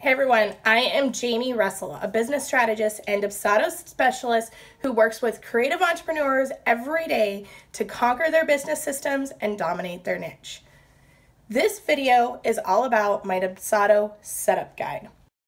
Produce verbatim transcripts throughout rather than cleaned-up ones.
Hey everyone, I am Jamie Russell, a business strategist and Dubsado specialist who works with creative entrepreneurs every day to conquer their business systems and dominate their niche. This video is all about my Dubsado setup guide.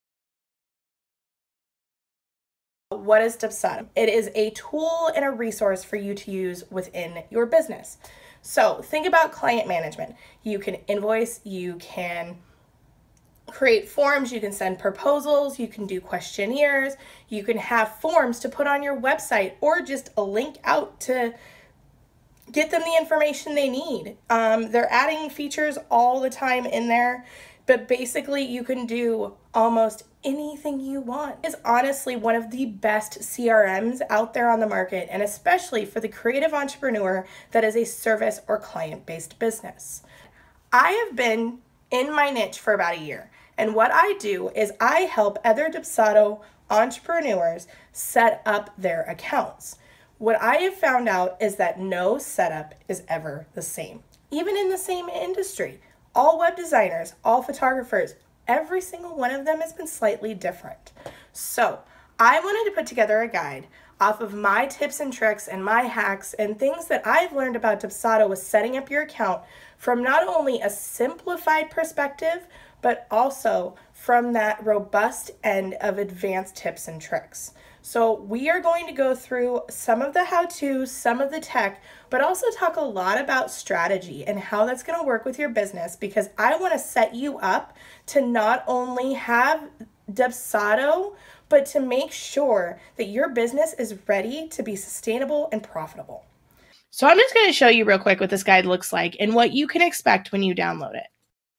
What is Dubsado? It is a tool and a resource for you to use within your business. So think about client management. You can invoice, you can create forms, you can send proposals, you can do questionnaires, you can have forms to put on your website or just a link out to get them the information they need. Um, they're adding features all the time in there, but basically you can do almost anything you want. It's honestly one of the best C R Ms out there on the market, and especially for the creative entrepreneur that is a service or client-based business. I have been in my niche for about a year. And what I do is I help other Dubsado entrepreneurs set up their accounts. What I have found out is that no setup is ever the same. Even in the same industry, all web designers, all photographers, every single one of them has been slightly different. So I wanted to put together a guide off of my tips and tricks and my hacks and things that I've learned about Dubsado with setting up your account from not only a simplified perspective, but also from that robust end of advanced tips and tricks. So we are going to go through some of the how-tos, some of the tech, but also talk a lot about strategy and how that's going to work with your business, because I want to set you up to not only have Dubsado, but to make sure that your business is ready to be sustainable and profitable. So I'm just going to show you real quick what this guide looks like and what you can expect when you download it.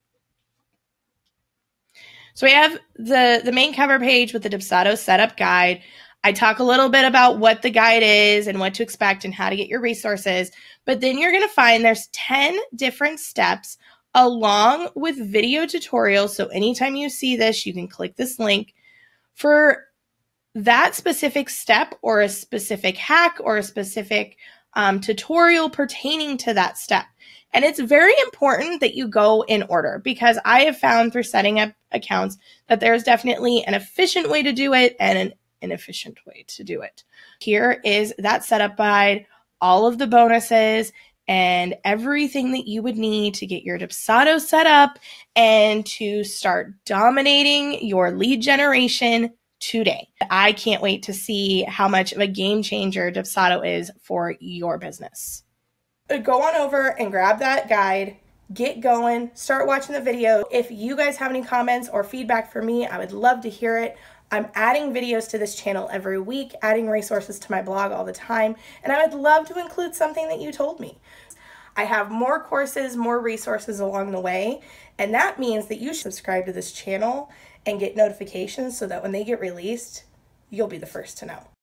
So we have the, the main cover page with the Dubsado setup guide. I talk a little bit about what the guide is and what to expect and how to get your resources. But then you're going to find there's ten different steps along with video tutorials. So anytime you see this, you can click this link for that specific step or a specific hack or a specific um, tutorial pertaining to that step. And it's very important that you go in order, because I have found through setting up accounts that there's definitely an efficient way to do it and an inefficient way to do it. Here is that setup guide, all of the bonuses, and everything that you would need to get your Dubsado set up and to start dominating your lead generation today. I can't wait to see how much of a game changer Dubsado is for your business. Go on over and grab that guide, get going, start watching the video. If you guys have any comments or feedback for me, I would love to hear it. I'm adding videos to this channel every week, adding resources to my blog all the time, and I would love to include something that you told me. I have more courses, more resources along the way, and that means that you should subscribe to this channel and get notifications so that when they get released, you'll be the first to know.